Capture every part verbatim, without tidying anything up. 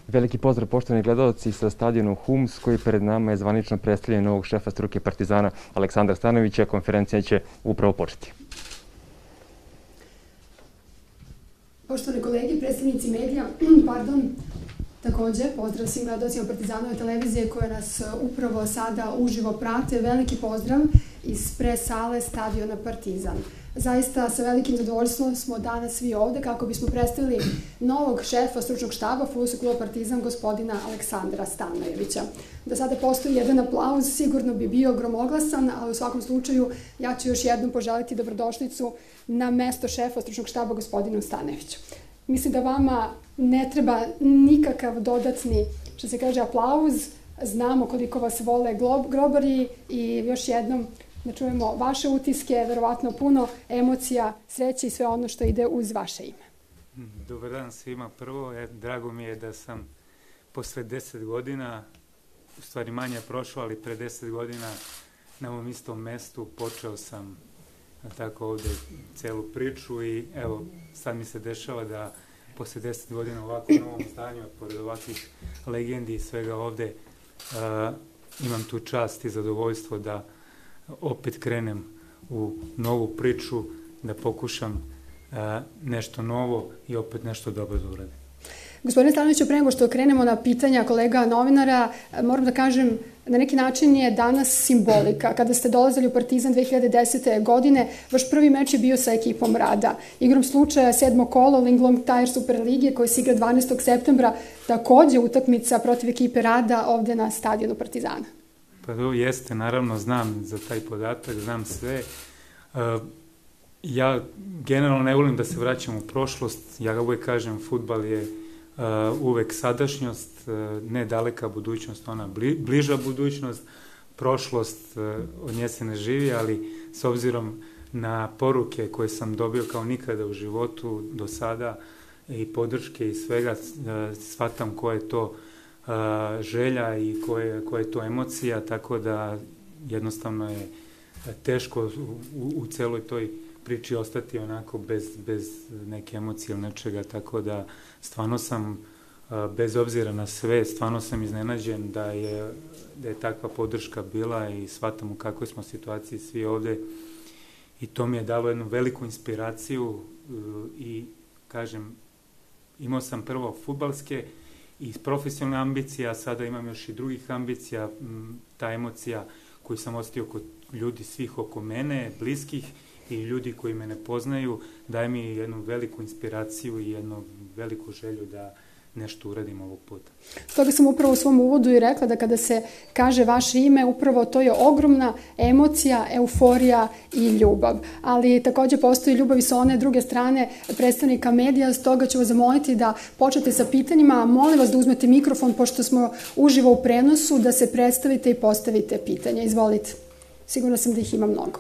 Veliki pozdrav poštovani gledalci sa stadiona Hums koji pred nama je zvanično predstavljanje novog šefa struke Partizana Aleksandra Stanojevića. Konferencija će upravo početi. Poštovani kolegi, predstavnici medija, pardon, takođe pozdrav svim gledalcima Partizanove televizije koje nas upravo sada uživo prate. Veliki pozdrav iz pres sale stadiona Partizan. Zaista sa velikim zadovoljstvom smo danas svi ovde kako bismo predstavili novog šefa stručnog štaba Fudbalskog kluba Partizan, gospodina Aleksandra Stanojevića. Da sada postoji jedan aplauz, sigurno bi bio gromoglasan, ali u svakom slučaju ja ću još jednom poželiti dobrodošlicu na mesto šefa stručnog štaba gospodinu Stanojeviću. Mislim da vama ne treba nikakav dodatni, što se kaže, aplauz. Znamo koliko vas vole grobari i još jednom da čujemo vaše utiske, verovatno puno emocija, sreće i sve ono što ide uz vaše ime. Dobar dan svima. Prvo, drago mi je da sam posle deset godina, u stvari manje prošlo, ali pre deset godina na ovom istom mestu počeo sam tako ovde celu priču i evo, sad mi se dešava da posle deset godina ovako u novom zdanju, pored ovakvih legendi i svega ovde, imam tu čast i zadovoljstvo da opet krenem u novu priču, da pokušam nešto novo i opet nešto dobro da uradim. Gospodine Stanojeviću, pre nego što krenemo na pitanja kolega novinara, moram da kažem, na neki način je danas simbolika. Kada ste dolazili u Partizan dve hiljade desete. godine, vaš prvi meč je bio sa ekipom Rada. Igrom slučaja sedmo kolo Linglong Tire Super Lige koji se igra dvanaestog septembra, takođe utakmica protiv ekipe Rada ovde na stadionu Partizana. Pa to jeste, naravno, znam za taj podatak, znam sve. Ja generalno ne volim da se vraćam u prošlost, ja uvek kažem fudbal je uvek sadašnjost, ne daleka budućnost, ona bliža budućnost, prošlost od nje se ne živi, ali s obzirom na poruke koje sam dobio kao nikada u životu do sada i podrške i svega, shvatam koja je to želja i koja je to emocija, tako da jednostavno je teško u celoj toj priči ostati onako bez neke emocije ili nečega, tako da stvarno sam, bez obzira na sve, stvarno sam iznenađen da je takva podrška bila i shvatam u kakvoj smo situaciji svi ovde i to mi je dalo jednu veliku inspiraciju i kažem, imao sam prvo fudbalske i profesionalne ambicije, a sada imam još i drugih ambicija, ta emocija koju sam osetio kod ljudi svih oko mene, bliskih i ljudi koji me ne poznaju, daje mi jednu veliku inspiraciju i jednu veliku želju da nešto uradim ovog puta. Stoga sam upravo u svom uvodu i rekla da kada se kaže vaše ime, upravo to je ogromna emocija, euforija i ljubav. Ali takođe postoji ljubav i sa one druge strane predstavnika medija, stoga ću vas zamoliti da počnete sa pitanjima, a molim vas da uzmete mikrofon, pošto smo uživo u prenosu, da se predstavite i postavite pitanja. Izvolite. Sigurno sam da ih ima mnogo.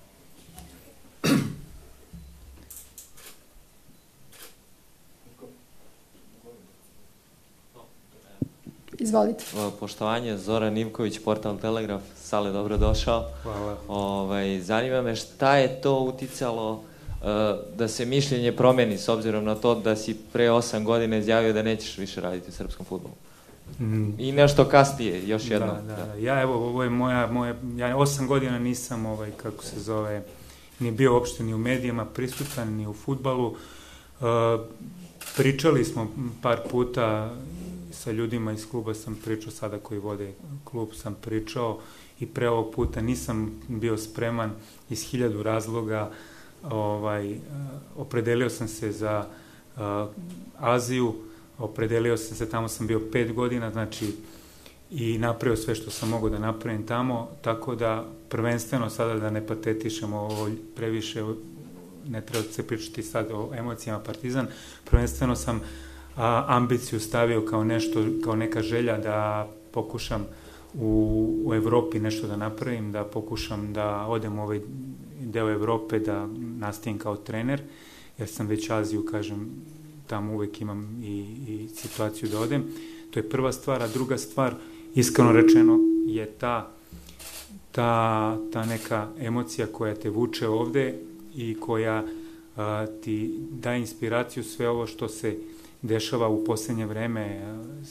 Izvolite. Poštovanje, Zoran Ivković, portal Telegraf. Sale, dobrodošao. Hvala. Zanima me šta je to uticalo da se mišljenje promeni s obzirom na to da si pre osam godina izjavio da nećeš više raditi u srpskom fudbalu. I nešto kasnije, još jedno. Da, da. Ja, evo, ovo je moja, ja osam godina nisam, kako se zove, ni bio uopšte ni u medijima prisutan, ni u fudbalu. Pričali smo par puta sa ljudima iz kluba, sam pričao sada koji vode klub, sam pričao i pre ovog puta nisam bio spreman iz hiljadu razloga. Opredelio sam se za Aziju, opredelio sam se, tamo sam bio pet godina, znači i napravio sve što sam mogao da napravim tamo, tako da prvenstveno sada da ne patetišemo ovo previše, ne treba se pričati sad o emocijama Partizan, prvenstveno sam ambiciju stavio kao nešto, kao neka želja da pokušam u Evropi nešto da napravim, da pokušam da odem u ovaj deo Evrope, da nastavim kao trener, jer sam već Aziju, kažem, tamo uvek imam i situaciju da odem. To je prva stvar, a druga stvar, iskreno rečeno, je ta ta neka emocija koja te vuče ovde i koja ti daje inspiraciju, sve ovo što se dešava u poslednje vreme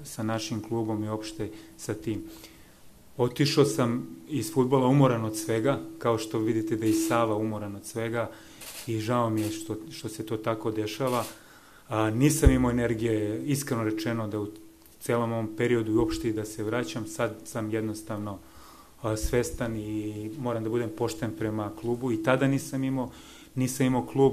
sa našim klubom i opšte sa tim. Otišao sam iz fudbala umoran od svega, kao što vidite da i Sava umoran od svega i žao mi je što, što se to tako dešava. A, nisam imao energije, iskreno rečeno, da u celom ovom periodu i uopšte da se vraćam. Sad sam jednostavno a, svestan i moram da budem pošten prema klubu i tada nisam imao, nisam imao klub,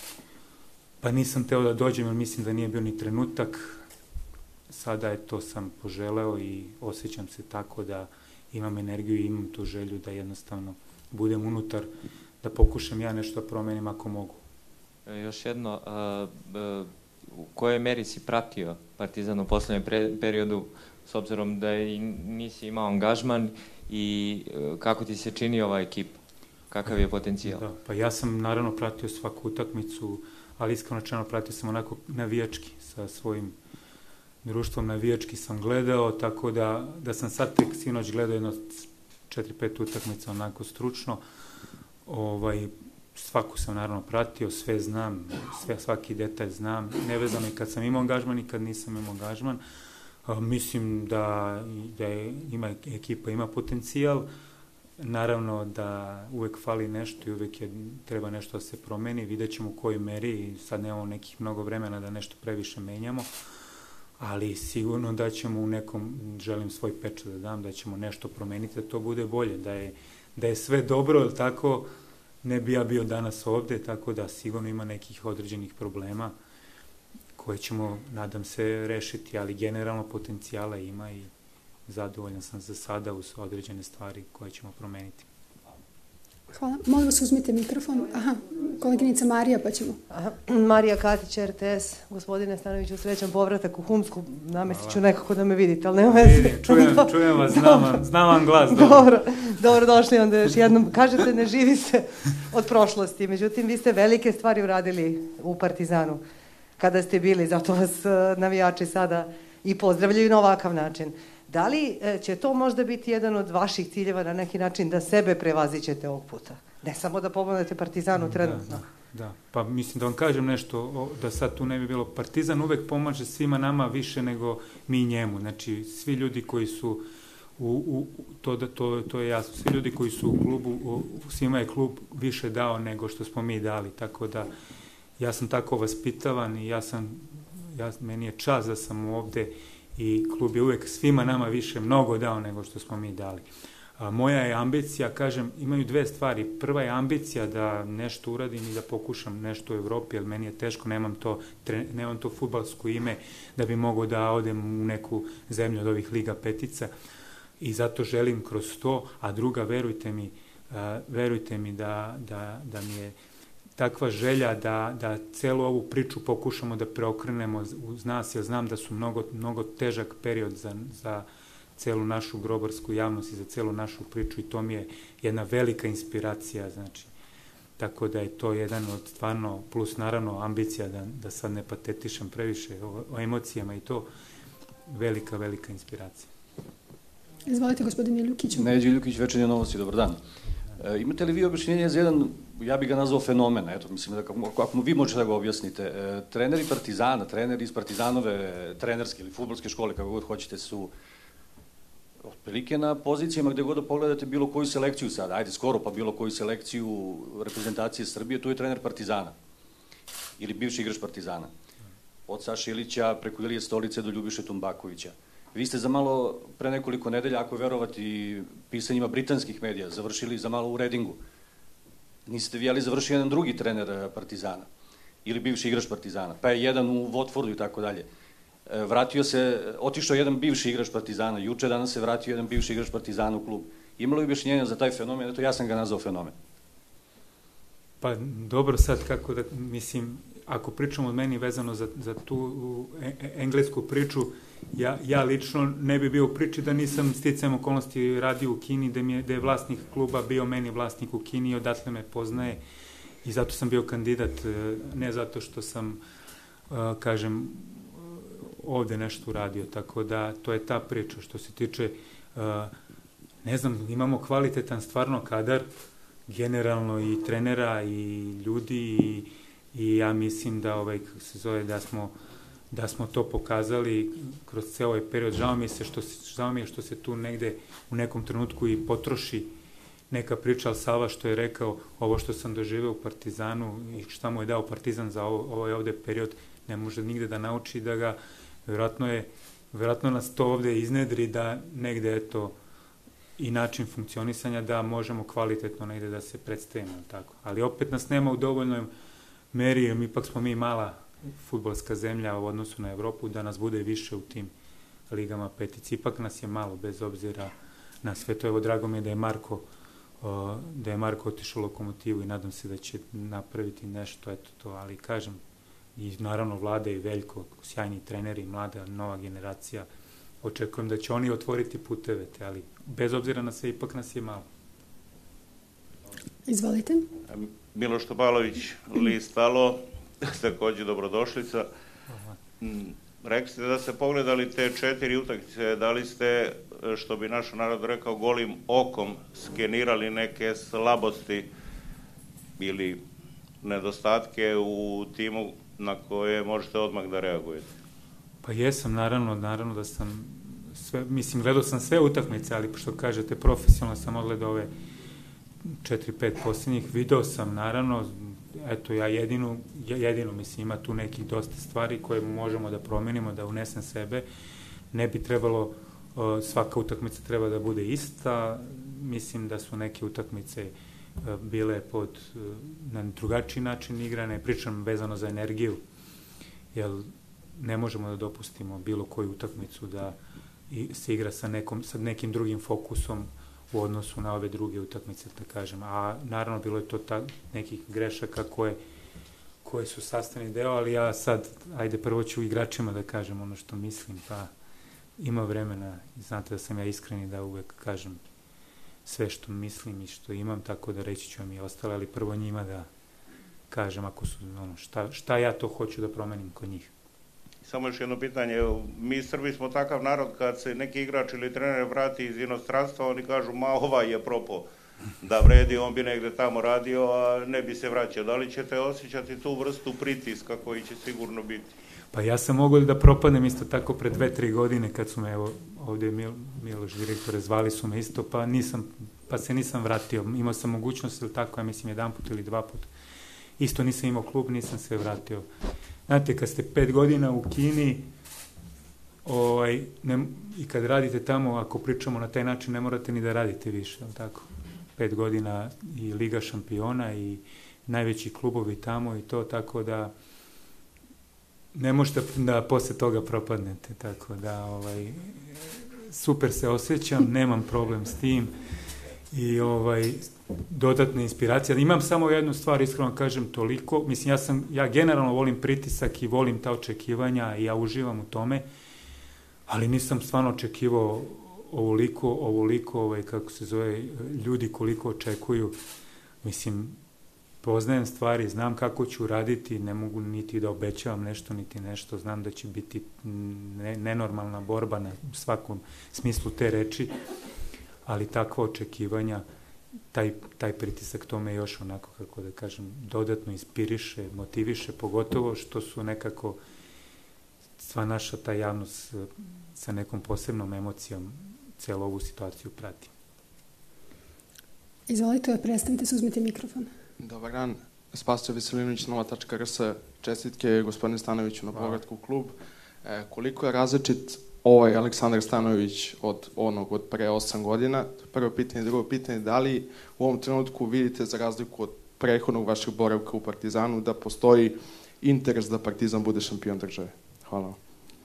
pa nisam teo da dođem jer mislim da nije bio ni trenutak. Sada je to sam poželeo i osjećam se tako da imam energiju i imam tu želju da jednostavno budem unutar, da pokušam ja nešto da promenim ako mogu. Još jedno, a, a, u kojoj meri si pratio Partizan u poslednjem periodu, s obzirom da i nisi imao angažman i a, kako ti se čini ova ekipa? Kakav je potencijal? Da, pa ja sam naravno pratio svaku utakmicu, ali iskreno rečeno pratio sam onako navijački sa svojim društvom, navijački sam gledao, tako da, da sam sad tek sinoć gledao jedno četiri pet utakmica onako stručno. Ovaj, svaku sam naravno pratio, sve znam, sve, svaki detalj znam, nevezano i kad sam imao angažman i kad nisam imao angažman. A, mislim da, da je, ima, ekipa ima potencijal, naravno da uvek fali nešto i uvek je, treba nešto da se promeni, vidjet ćemo u kojoj meri i sad nemamo nekih mnogo vremena da nešto previše menjamo, ali sigurno da ćemo u nekom, želim svoj pečat da dam, da ćemo nešto promeniti, da to bude bolje, da je, da je sve dobro, ali tako ne bi ja bio danas ovde, tako da sigurno ima nekih određenih problema koje ćemo, nadam se, rešiti, ali generalno potencijala ima i zadovoljan sam za sada uz određene stvari koje ćemo promeniti. Hvala. Molim vas uzmite mikrofon. Aha, koleginica Marija, pa ćemo. Aha. Marija Katić, R T S. Gospodine Stanoviću, srećan povratak u Humsku. Namestit ću nekako da me vidite, ali nema veze. Vidim, čujem, čujem vas, znam vam, znam vam glas. Dobro. Dobro, dobro došli onda još jednom. Kažete, ne živi se od prošlosti. Međutim, vi ste velike stvari uradili u Partizanu kada ste bili, zato vas navijači sada i pozdravljaju na ovakav način. Da li će to možda biti jedan od vaših ciljeva na neki način da sebe prevazićete ovog puta? Ne samo da pomognete Partizanu trenutno. Da, da, pa mislim da vam kažem nešto, da sad tu ne bi bilo. Partizan uvek pomaže svima nama više nego mi njemu. Znači, svi ljudi koji su u, u to, da, to, to je jasno, svi ljudi koji su u klubu, u, svima je klub više dao nego što smo mi dali. Tako da, ja sam tako vaspitavan i ja sam, ja, meni je čast da sam ovde i klub je uvek svima nama više mnogo dao nego što smo mi dali. A, moja je ambicija, kažem, imaju dve stvari. Prva je ambicija da nešto uradim i da pokušam nešto u Evropi, jer meni je teško, nemam to, tre, nemam to fudbalsko ime da bi mogao da odem u neku zemlju od ovih Liga petica i zato želim kroz to, a druga, verujte mi, a, verujte mi da, da, da mi je takva želja da, da celu ovu priču pokušamo da preokrenemo uz nas, jer znam da su mnogo, mnogo težak period za, za celu našu grobarsku javnost i za celu našu priču i to mi je jedna velika inspiracija, znači, tako da je to jedan od stvarno, plus naravno ambicija da, da sad ne patetišem previše o, o emocijama i to, velika, velika inspiracija. Izvolite, gospodine Ljukiću. Neđe Ljukić, Večernje novosti, dobar dan. E, imate li vi objašnjenje za jedan, ja bih ga nazvao fenomen, eto, mislim da kako, ako vi možete da ga objasnite, e, treneri Partizana, treneri iz Partizanove trenerske ili fudbalske škole, kako god hoćete, su otprilike na pozicijama gde god da pogledate bilo koju selekciju sada, ajde skoro pa bilo koju selekciju reprezentacije Srbije, tu je trener Partizana ili bivši igrač Partizana. Od Saše Ilića preko Ilije Stolice do Ljubiše Tumbakovića. Vi ste za malo, pre nekoliko nedelja, ako verovati pisanjima britanskih medija, završili za malo u Redingu. Niste vi, ali završio jedan drugi trener Partizana ili bivši igrač Partizana, pa je jedan u Watfordu i tako dalje. Vratio se, otišao jedan bivši igrač Partizana, juče danas se vratio jedan bivši igrač Partizana u klub. Imalo je objašnjenja za taj fenomen, eto ja sam ga nazvao fenomen. Pa dobro sad kako da, mislim, ako pričamo od meni vezano za, za tu e, englesku priču, ja, ja lično ne bi bio u priči da nisam sticajem okolnosti radio u Kini, da, mi je, da je vlasnik kluba bio meni vlasnik u Kini i odatle me poznaje i zato sam bio kandidat, ne zato što sam, kažem, ovde nešto uradio, tako da to je ta priča. Što se tiče, ne znam, imamo kvalitetan stvarno kadar, generalno i trenera i ljudi i, i ja mislim da ovaj, kako se zove, da smo da smo to pokazali kroz ceo ovaj period. Žao mi se što se, žao mi je što se tu negde u nekom trenutku i potroši neka priča, ali Sava što je rekao, ovo što sam doživeo u Partizanu i šta mu je dao Partizan za ovo, ovaj ovde period, ne može nigde da nauči da ga, vjerojatno je, vjerojatno nas to ovde iznedri da negde, eto, i način funkcionisanja da možemo kvalitetno negde da se predstavimo, tako. Ali opet nas nema u dovoljnoj meri, jer ipak smo mi mala fudbalska zemlja u odnosu na Evropu, da nas bude više u tim ligama petici. Ipak nas je malo, bez obzira na sve to. Evo, drago mi je da je Marko da je Marko otišao u Lokomotivu i nadam se da će napraviti nešto, eto to, ali kažem, i naravno Vlada i Veljko, sjajni treneri, mlada, nova generacija, očekujem da će oni otvoriti puteve, te, ali bez obzira na sve, ipak nas je malo. Izvolite. Miloš Topalović, list Alo, takođe dobrodošlica. Rekli ste da ste pogledali te četiri utakmice, da li ste, što bi naš narod rekao, golim okom skenirali neke slabosti ili nedostatke u timu na koje možete odmah da reagujete? Pa jesam, naravno, naravno da sam sve, mislim, gledao sam sve utakmice, ali što kažete, profesionalno sam odgledao ove četiri, pet posljednjih, video sam, naravno, eto, ja jedinu, jedinu, mislim, ima tu nekih dosta stvari koje možemo da promenimo, da unesem sebe. Ne bi trebalo, svaka utakmica treba da bude ista. Mislim da su neke utakmice bile pod, na drugačiji način igrane. Pričam vezano za energiju, jer ne možemo da dopustimo bilo koju utakmicu da se igra sa, nekom, sa nekim drugim fokusom u odnosu na ove druge utakmice, da kažem. A naravno bilo je to ta, nekih grešaka koje, koje su sastavni deo, ali ja sad, ajde prvo ću igračima da kažem ono što mislim, pa ima vremena, znate da sam ja iskren i da uvek kažem sve što mislim i što imam, tako da reći ću vam i ostale, ali prvo njima da kažem ako su, ono, šta, šta ja to hoću da promenim kod njih. Samo još jedno pitanje, mi Srbi smo takav narod kad se neki igrač ili trener vrati iz inostranstva, oni kažu ma ovaj je propao da vredi, on bi negde tamo radio, a ne bi se vraćao. Da li ćete osjećati tu vrstu pritiska koji će sigurno biti? Pa ja sam mogao da propadnem isto tako pre dve, tri godine kad su me, evo, ovde Mil, Miloš direktore, zvali su me isto, pa nisam, pa se nisam vratio. Imao sam mogućnost, ili tako, ja mislim, jedan put ili dva put. Isto nisam imao klub, nisam se vratio. Znate, kad ste pet godina u Kini ovaj, ne, i kad radite tamo, ako pričamo na taj način, ne morate ni da radite više, ali tako? Pet godina i Liga šampiona i najveći klubovi tamo i to, tako da ne možete da posle toga propadnete, tako da ovaj, super se osjećam, nemam problem s tim i ovaj, dodatna inspiracija. Imam samo jednu stvar, iskreno kažem, toliko, mislim, ja sam, ja generalno volim pritisak i volim ta očekivanja i ja uživam u tome, ali nisam stvarno očekivao ovoliko, ovoliko, ovaj, kako se zove, ljudi koliko očekuju, mislim, poznajem stvari, znam kako ću raditi, ne mogu niti da obećavam nešto, niti nešto, znam da će biti ne, nenormalna borba na svakom smislu te reči, ali takva očekivanja, taj, taj pritisak to me još onako, kako da kažem, dodatno inspiriše, motiviše, pogotovo što su nekako sva naša ta javnost sa nekom posebnom emocijom celu ovu situaciju prati. Izvolite, prestanite se, uzmite mikrofon. Dobar dan, Spasio Veselinović, nova tačka r s, čestitke gospodine Stanoviću na povratku u klub. E, koliko je različit ovaj Aleksandar Stanović od onog od pre osam godina? Prvo pitanje, drugo pitanje, da li u ovom trenutku vidite, za razliku od prethodnog vašeg boravka u Partizanu, da postoji interes da Partizan bude šampion države? Hvala vam.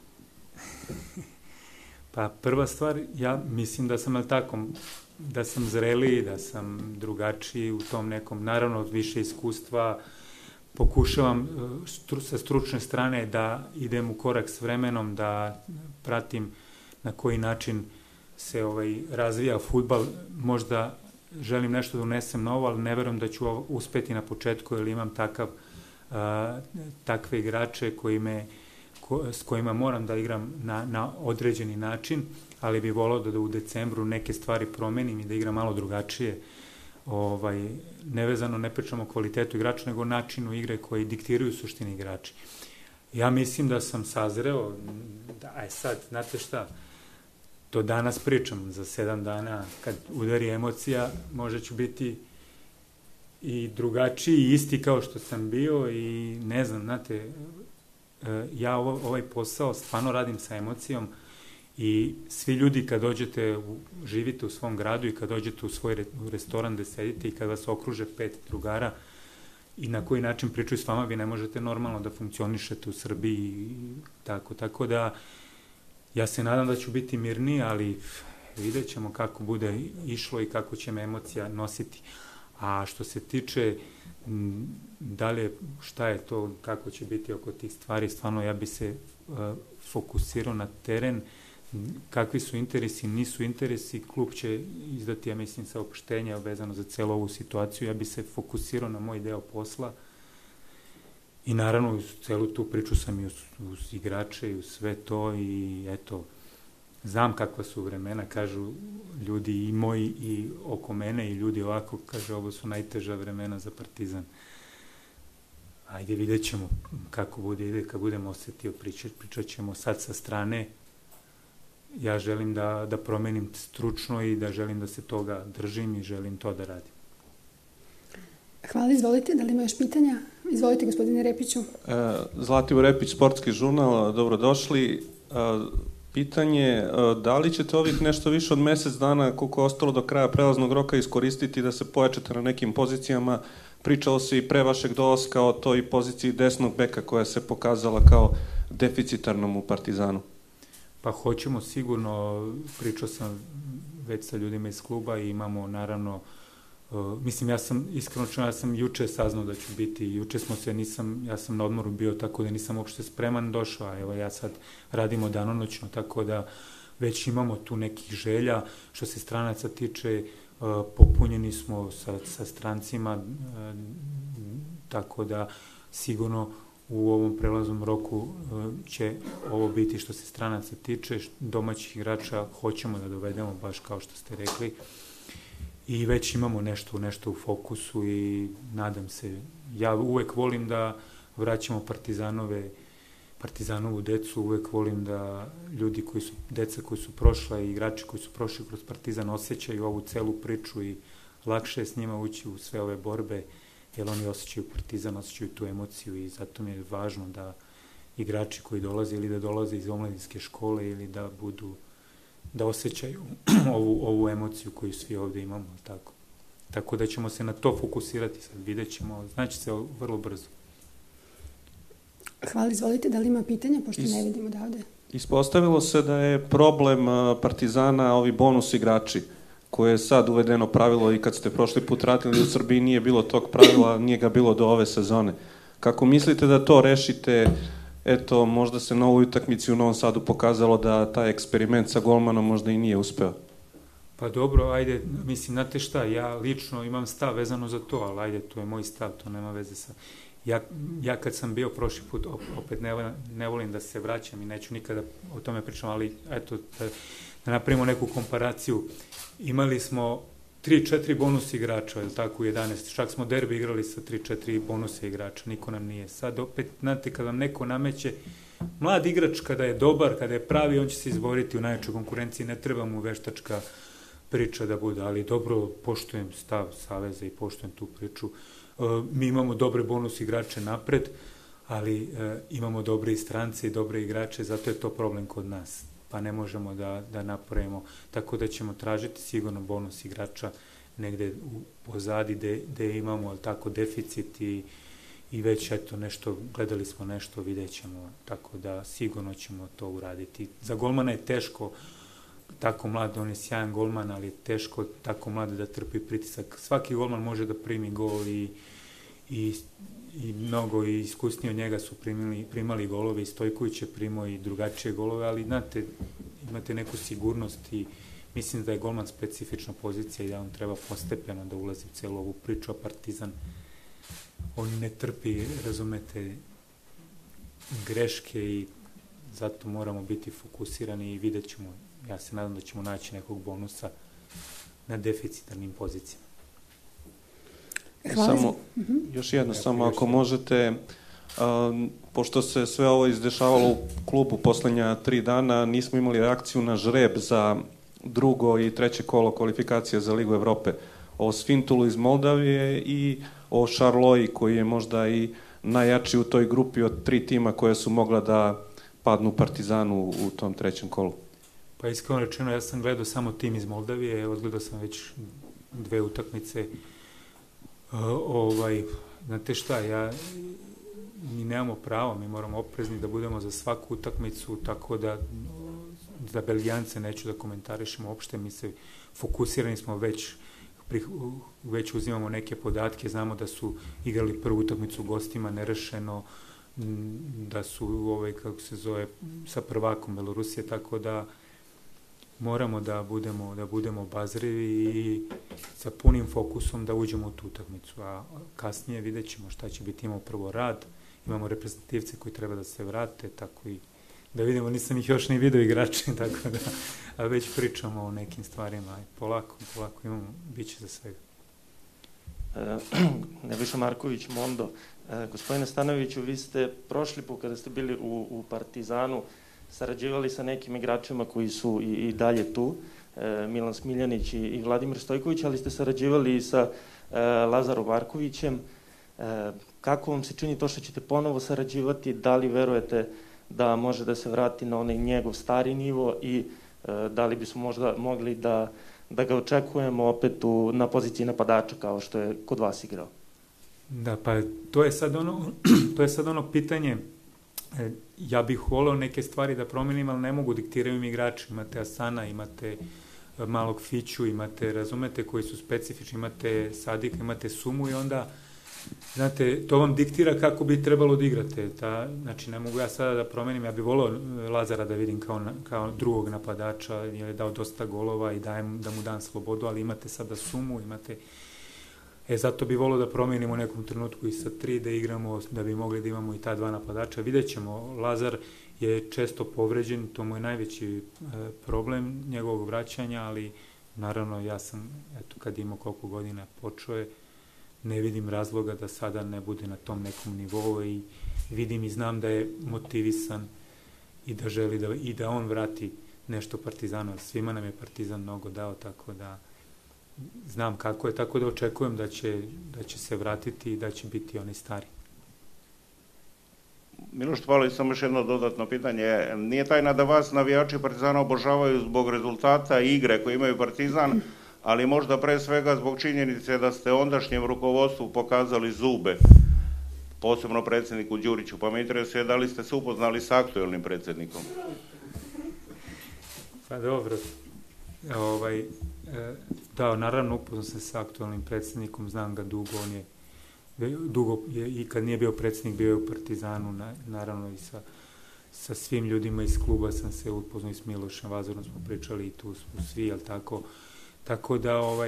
Pa prva stvar, ja mislim da sam, ali tako, da sam zreliji, da sam drugačiji u tom nekom, naravno više iskustva, pokušavam stru, sa stručne strane da idem u korak s vremenom, da pratim na koji način se ovaj, razvija fudbal, možda želim nešto da unesem novo, ali ne verujem da ću uspeti na početku, jer imam takav, a, takve igrače koji me, ko, s kojima moram da igram na, na određeni način, ali bi volao da, da u decembru neke stvari promenim i da igram malo drugačije. Ovaj, nevezano, ne pričamo o kvalitetu igrača, nego načinu igre koji diktiraju suštini igrači. Ja mislim da sam sazreo, da, aj sad, znate šta, to danas pričam, za sedam dana, kad udari emocija, možda ću biti i drugačiji, i isti kao što sam bio i ne znam, znate, ja ovo, ovaj posao stvarno radim sa emocijom i svi ljudi kad dođete, u, živite u svom gradu i kad dođete u svoj re, u restoran gde sedite i kad vas okruže pet drugara i na koji način pričaju s vama, vi ne možete normalno da funkcionišete u Srbiji i tako, tako da ja se nadam da ću biti mirniji, ali vidjet ćemo kako bude išlo i kako će me emocija nositi. A što se tiče da li je, šta je to, kako će biti oko tih stvari, stvarno ja bi se uh, fokusirao na teren, kakvi su interesi, nisu interesi, klub će izdati, ja mislim, saopštenja vezano za celu ovu situaciju, ja bi se fokusirao na moj deo posla i naravno uz celu tu priču sam i uz, uz igrače i uz sve to i eto, znam kakva su vremena, kažu ljudi i moji i oko mene i ljudi ovako, kaže, ovo su najteža vremena za Partizan. Ajde, vidjet ćemo kako bude, ide, kad budemo osetio, pričat, pričat ćemo sad sa strane. Ja želim da, da promenim stručno i da želim da se toga držim i želim to da radim. Hvala, izvolite. Da li ima još pitanja? Izvolite, gospodine Repiću. E, Zlatibor Repić, Sportski žurnal, dobrodošli. E, pitanje, da li ćete ovih nešto više od mesec dana, koliko je ostalo do kraja prelaznog roka, iskoristiti da se pojačate na nekim pozicijama? Pričalo se i pre vašeg dolaska o toj poziciji desnog beka koja se pokazala kao deficitarnom u Partizanu. Pa hoćemo sigurno, pričao sam već sa ljudima iz kluba i imamo naravno, uh, mislim ja sam, iskreno čuo, ja sam juče saznao da ću biti, juče smo se, nisam, ja sam na odmoru bio tako da nisam uopšte spreman došao, a evo ja sad radimo danonoćno, tako da već imamo tu nekih želja, što se stranaca tiče, uh, popunjeni smo sa, sa strancima, uh, tako da sigurno u ovom prelaznom roku će ovo biti što se stranaca tiče, domaćih igrača hoćemo da dovedemo, baš kao što ste rekli, i već imamo nešto, nešto u fokusu i nadam se, ja uvek volim da vraćamo Partizanove, Partizanovu decu, uvek volim da ljudi koji su, deca koji su prošla i igrači koji su prošli kroz Partizan osjećaju ovu celu priču i lakše je s njima ući u sve ove borbe, jer oni osjećaju Partizan, osjećaju tu emociju i zato mi je važno da igrači koji dolaze ili da dolaze iz omladinske škole ili da budu, da osjećaju ovu, ovu emociju koju svi ovde imamo, tako. Tako da ćemo se na to fokusirati, sad vidjet ćemo, znači se vrlo brzo. Hvala, izvolite, da li ima pitanja, pošto Is, ne vidimo odavde? Ispostavilo se da je problem Partizana ovi bonus igrači, koje je sad uvedeno pravilo i kad ste prošli put radili u Srbiji nije bilo tog pravila, nije ga bilo do ove sezone. Kako mislite da to rešite? Eto, možda se na ovoj utakmici u Novom Sadu pokazalo da taj eksperiment sa golmanom možda i nije uspeo. Pa dobro, ajde, mislim, znate šta, ja lično imam stav vezano za to, ali ajde, to je moj stav, to nema veze sa... Ja, ja kad sam bio prošli put, opet ne, ne volim da se vraćam i neću nikada o tome pričam, ali eto, da, da napravimo neku komparaciju. Imali smo tri četiri bonus igrača, je li tako, u jedanaest. Čak smo derbi igrali sa tri četiri bonusa igrača, niko nam nije. Sad opet, znate, kada vam neko nameće, mlad igrač kada je dobar, kada je pravi, on će se izboriti u najjačoj konkurenciji, ne treba mu veštačka priča da bude, ali dobro, poštujem stav Saveza i poštujem tu priču. Mi imamo dobre bonus igrače napred, ali imamo dobre i strance i dobre igrače, zato je to problem kod nas. Pa ne možemo da, da napravimo, tako da ćemo tražiti sigurno bonus igrača negde u pozadi gde, gde imamo ali tako deficit i, i već eto nešto, gledali smo nešto, vidjet ćemo, tako da sigurno ćemo to uraditi. Za golmana je teško, tako mlad, on je sjajan golman, ali je teško tako mlad da trpi pritisak. Svaki golman može da primi gol i, i i mnogo i iskusniji od njega su primili, primali golove i Stojković je primao i drugačije golove, ali znate, imate neku sigurnost i mislim da je golman specifična pozicija i da on treba postepeno da ulazi u celu ovu priču, a Partizan on ne trpi, razumete, greške i zato moramo biti fokusirani i vidjet ćemo, ja se nadam da ćemo naći nekog bonusa na deficitarnim pozicijama. Samo, još jedno, samo ako možete, Pošto se sve ovo izdešavalo u klubu poslednja tri dana, nismo imali reakciju na žreb za drugo i treće kolo kvalifikacija za Ligu Evrope. O Sfintulu iz Moldavije i o Šarloji koji je možda i najjači u toj grupi od tri tima koja su mogla da padnu Partizanu u tom trećem kolu. Pa iskreno rečeno, ja sam gledao samo tim iz Moldavije, odgledao sam već dve utakmice. Ovaj, znate šta, ja, mi nemamo pravo, mi moramo oprezni da budemo za svaku utakmicu, tako da za Belgijance neću da komentarišemo uopšte, mi se fokusirani smo već, već uzimamo neke podatke, znamo da su igrali prvu utakmicu gostima nerešeno, da su, ovaj, kako se zove, sa prvakom Belorusije, tako da moramo da budemo, da budemo obazrivi i sa punim fokusom da uđemo u tu utakmicu, a kasnije vidjet ćemo šta će biti. Imamo prvo rad, imamo reprezentativce koji treba da se vrate, tako i da vidimo, nisam ih još ni video igrači, tako da, a već pričamo o nekim stvarima, polako, polako imamo, bit će za svega. E, Nebojša Marković, Mondo. E, gospodine Stanojeviću, vi ste prošli put kada ste bili u, u Partizanu, sarađivali sa nekim igračima koji su i, i dalje tu, e, Milan Smiljanić i, i Vladimir Stojković, ali ste sarađivali i sa e, Lazarom Markovićem. E, kako vam se čini to što ćete ponovo sarađivati? Da li verujete da može da se vrati na onaj njegov stari nivo i e, da li bismo možda mogli da, da ga očekujemo opet u, na poziciji napadača kao što je kod vas igrao? Da, pa to je sad ono, to je sad ono pitanje. Ja bih voleo neke stvari da promenim, ali ne mogu, diktiraju mi igrači. Imate Asana, imate malog Fiću, imate, razumete, koji su specifični, imate Sadika, imate Sumu i onda, znate, to vam diktira kako bi trebalo da igrate. Ta, znači, ne mogu ja sada da promenim, ja bih voleo Lazara da vidim kao, kao drugog napadača, jer je dao dosta golova i dajem, da mu dam slobodu, ali imate sada Sumu, imate... E, zato bi volio da promenimo u nekom trenutku i sa tri, da igramo, da bi mogli da imamo i ta dva napadača. Vidjet ćemo, Lazar je često povređen, to mu je najveći e, problem njegovog vraćanja, ali naravno ja sam, eto, kad imao koliko godina počeo je, ne vidim razloga da sada ne bude na tom nekom nivou i vidim i znam da je motivisan i da želi da, i da on vrati nešto Partizanu. Svima nam je Partizan mnogo dao, tako da znam kako je, tako da očekujem da će, da će se vratiti i da će biti oni stari. Miloš Topalović, samo još jedno dodatno pitanje. Nije tajna da vas navijači Partizana obožavaju zbog rezultata i igre koje imaju Partizan, ali možda pre svega zbog činjenice da ste ondašnjem rukovodstvu pokazali zube, posebno predsjedniku Đuriću, pa me interesuje da li ste se upoznali sa aktuelnim predsjednikom? Pa dobro, ovaj... Da, naravno upoznam se sa aktualnim predsjednikom, znam ga dugo, on je dugo, je, i kad nije bio predsjednik, bio je u Partizanu, na, naravno i sa, sa svim ljudima iz kluba sam se upoznao i s Milošem Vazorom smo pričali i tu smo svi, jel tako, tako da ovaj,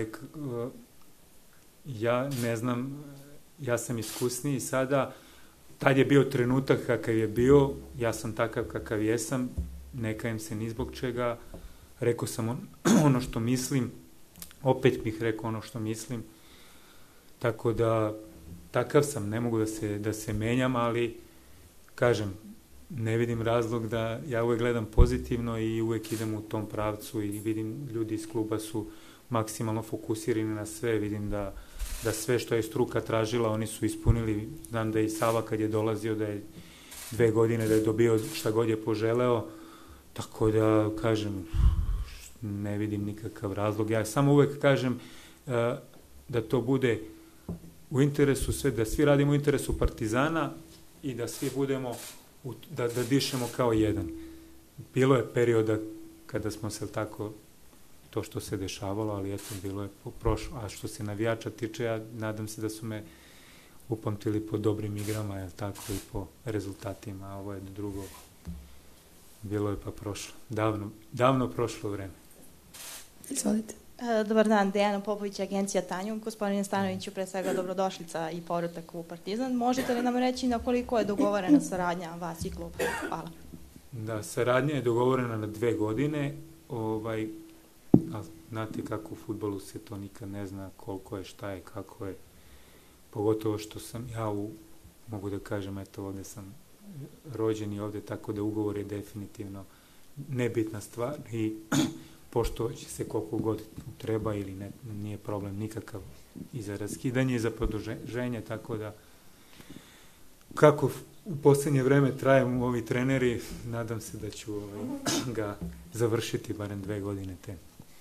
ja ne znam, ja sam iskusniji sada, tad je bio trenutak kakav je bio, ja sam takav kakav jesam, ne kajem se ni zbog čega, rekao sam on, ono što mislim, opet bih rekao ono što mislim, tako da takav sam, ne mogu da se, da se menjam, ali kažem, ne vidim razlog da ja uvek gledam pozitivno i uvek idem u tom pravcu i vidim ljudi iz kluba su maksimalno fokusirani na sve, vidim da, da sve što je struka tražila oni su ispunili, znam da je i Sava kad je dolazio da je dve godine da je dobio šta god je poželeo, tako da kažem, ne vidim nikakav razlog. Ja samo uvek kažem uh, da to bude u interesu sve, da svi radimo u interesu Partizana i da svi budemo, u, da, da dišemo kao jedan. Bilo je perioda kada smo se tako, to što se dešavalo, ali eto, bilo je prošlo. A što se navijača tiče, ja nadam se da su me upamtili po dobrim igrama, jel tako, i po rezultatima, a ovo je drugo. Bilo je pa prošlo. Davno, davno prošlo vreme. Izvolite. Dobar dan, Dejana Popović, agencija Tanjug. Gospodine Stanojeviću, pre svega dobrodošlica i povratak u Partizan. Možete li nam reći na koliko je dogovorena saradnja vas i kluba? Hvala. Da, saradnja je dogovorena na dve godine. Ovaj, a znate kako u fudbalu se to nikad ne zna koliko je, šta je, kako je. Pogotovo što sam ja u mogu da kažem, eto, ovde sam rođen i ovde, tako da ugovor je definitivno nebitna stvar i pošto će se koliko god treba ili ne, nije problem nikakav i za raskidanje i za produženje, tako da kako u poslednje vreme traju ovi treneri, nadam se da ću ovaj, ga završiti barem dve godine te.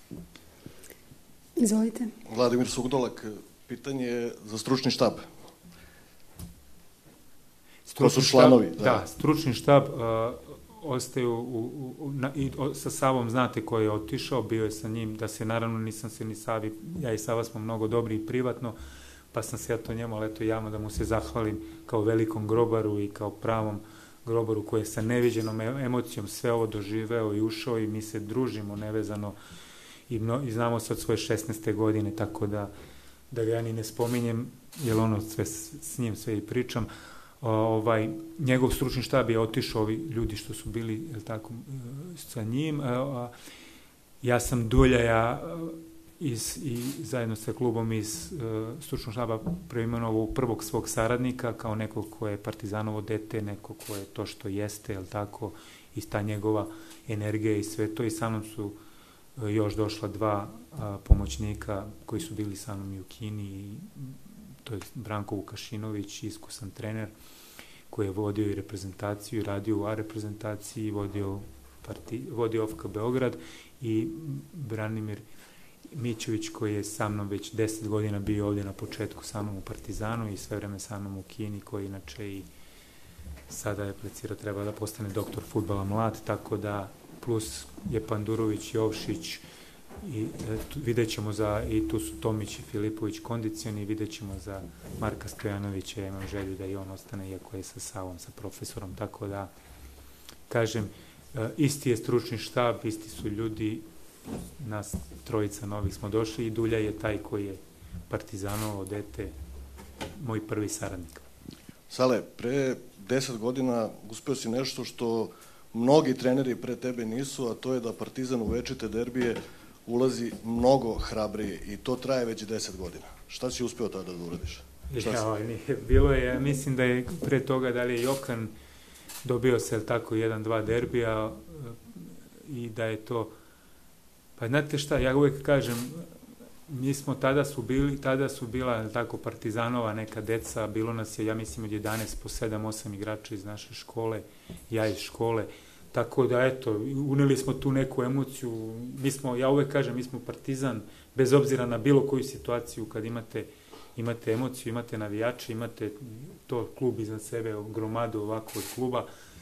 Izvolite. Vladimir Sugdolak, pitanje za stručni štab. Ko su članovi? Da, da, stručni štab uh, ostaju u, u, na, i o, sa Savom, znate ko je otišao, bio je sa njim, da se naravno nisam se ni Savi, ja i Sava smo mnogo dobri i privatno, pa sam se ja to njemu, ali eto javno da mu se zahvalim kao velikom grobaru i kao pravom grobaru koji je sa neviđenom emocijom sve ovo doživeo i ušao i mi se družimo nevezano i, mno, i znamo se od svoje šesnaeste godine, tako da, da ga ja ni ne spominjem, jer ono sve, s njim sve i pričam. O, ovaj, njegov stručni štab je otišao, ovi ljudi što su bili, jel tako, sa njim. A, ja sam Duljaja iz, i zajedno sa klubom iz uh, stručnog štaba preimenovao prvog svog saradnika kao nekog ko je Partizanovo dete, neko ko je to što jeste, jel tako, i ta njegova energija i sve to. I sa mnom su uh, još došla dva uh, pomoćnika koji su bili sa mnom i u Kini, i, to je Branko Vukašinović, iskusan trener koji je vodio i reprezentaciju i radio u A reprezentaciji, vodio, parti, vodio O F K Beograd, i Branimir Mićović koji je sa mnom već deset godina bio ovdje na početku sa mnom u Partizanu i sve vreme sa mnom u Kini, koji inače i sada je aplicirao, treba da postane doktor fudbala mlad, tako da plus je Pandurović, Jovšić, i e, tu, vidjet ćemo za, i tu su Tomić i Filipović kondicioni, vidjet ćemo za Marka Stojanovića, ja imam želju da i on ostane, iako je sa Savom, sa profesorom, tako da kažem, e, isti je stručni štab, isti su ljudi, nas trojica novih smo došli i Dulja je taj koji je Partizanovo dete, moj prvi saradnik. Sale, pre deset godina uspeo si nešto što mnogi treneri pre tebe nisu, a to je da Partizan u večite derbije ulazi mnogo hrabrije i to traje već deset godina. Šta si uspeo tada da uradiš? Ja, nije, bilo je, mislim da je pre toga da li je Jokan dobio se tako jedan, dva derbija i da je to, pa znate šta, ja uvek kažem, mi smo tada su bili, tada su bila tako Partizanova neka deca, bilo nas je, ja mislim, od jedanaest po sedam osam igrača iz naše škole, ja iz škole, tako da eto, uneli smo tu neku emociju, mi smo, ja uvek kažem, mi smo Partizan, bez obzira na bilo koju situaciju, kad imate, imate emociju, imate navijače, imate to klub iznad sebe, gromadu ovako od kluba,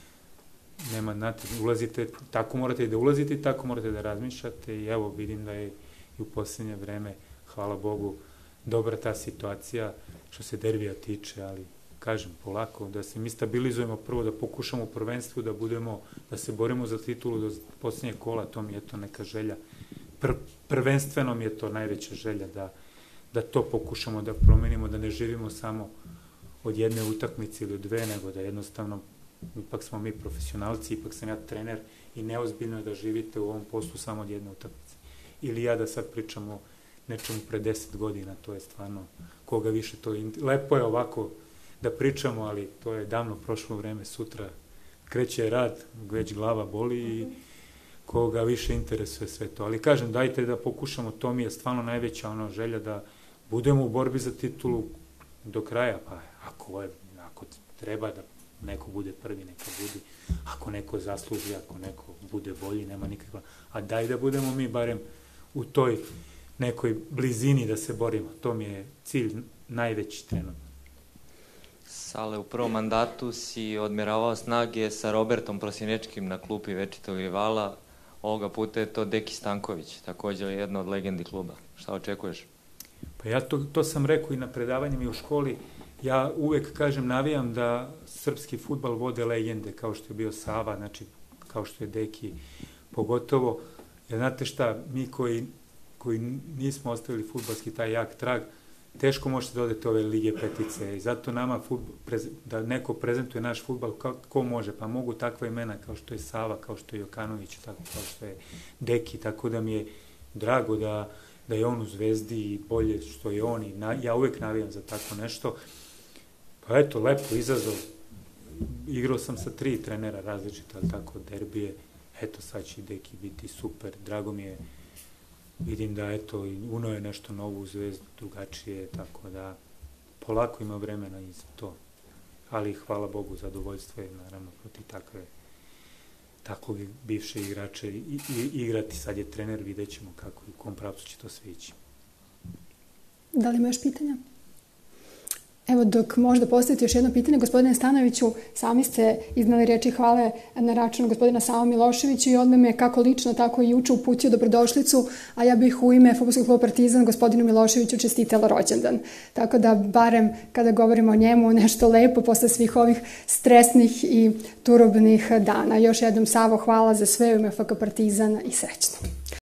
nema, znate, ulazite, tako morate i da ulazite i tako morate da razmišljate i evo, vidim da je i u posljednje vreme, hvala Bogu, dobra ta situacija što se derbija tiče, ali kažem, polako, da se mi stabilizujemo prvo, da pokušamo u prvenstvu, da budemo, da se borimo za titulu do posljednje kola, to mi je to neka želja. Pr prvenstveno mi je to najveća želja, da, da to pokušamo da promenimo, da ne živimo samo od jedne utakmice ili od dve, nego da jednostavno, ipak smo mi profesionalci, ipak sam ja trener i neozbiljno je da živite u ovom poslu samo od jedne utakmice. Ili ja da sad pričam o nečemu pre deset godina, to je stvarno, koga više to... Lepo je ovako da pričamo, ali to je davno prošlo vreme, sutra kreće rad, već glava boli i koga više interesuje sve to. Ali kažem, dajte da pokušamo, to mi je stvarno najveća ono želja da budemo u borbi za titulu do kraja, pa ako, je, ako treba da neko bude prvi, neka budi, ako neko zasluži, ako neko bude bolji, nema nikakva, a daj da budemo mi barem u toj nekoj blizini da se borimo, to mi je cilj najveći trenutno. Sale, u prvom mandatu si odmeravao snage sa Robertom Prosinečkim na klupi večitog rivala, ovoga puta je to Deki Stanković, također jedna od legendi kluba. Šta očekuješ? Pa ja to, to sam rekao i na predavanjima i u školi, ja uvek kažem, navijam da srpski fudbal vode legende, kao što je bio Sava, znači kao što je Deki, pogotovo, jer znate šta, mi koji, koji nismo ostavili fudbalski taj jak trag, teško možete da odete ove lige petice i zato nama fudbal, da neko prezentuje naš fudbal, ko može, pa mogu takva imena kao što je Sava, kao što je Jokanović, tako, kao što je Deki, tako da mi je drago da, da je on u Zvezdi i bolje što je on i na, ja uvek navijam za tako nešto. Pa eto, lepo izazov. Igrao sam sa tri trenera različita, ali tako, derbije. Eto, sad će deki biti super. Drago mi je, vidim da, eto, uno je nešto novo u Zvezdu, drugačije, tako da polako ima vremena i za to. Ali, hvala Bogu, zadovoljstvo je, naravno, protiv takve, takvog bivše igrače i, i, igrati. Sad je trener, vidjet ćemo kako i u kom pravcu će to sve ići. Da li ima još pitanja? Evo, dok možda postavite još jedno pitanje, gospodine Stanoviću, sami ste iznali reči hvale na račun gospodina Sava Miloševića i odmah me kako lično, tako i juče uputio dobrodošlicu, a ja bih u ime Fudbalskog kluba Partizan gospodinu Miloševiću čestitala rođendan. Tako da, barem kada govorimo o njemu, nešto lepo posle svih ovih stresnih i turobnih dana. Još jednom, Savo, hvala za sve u ime F K Partizan i srećno.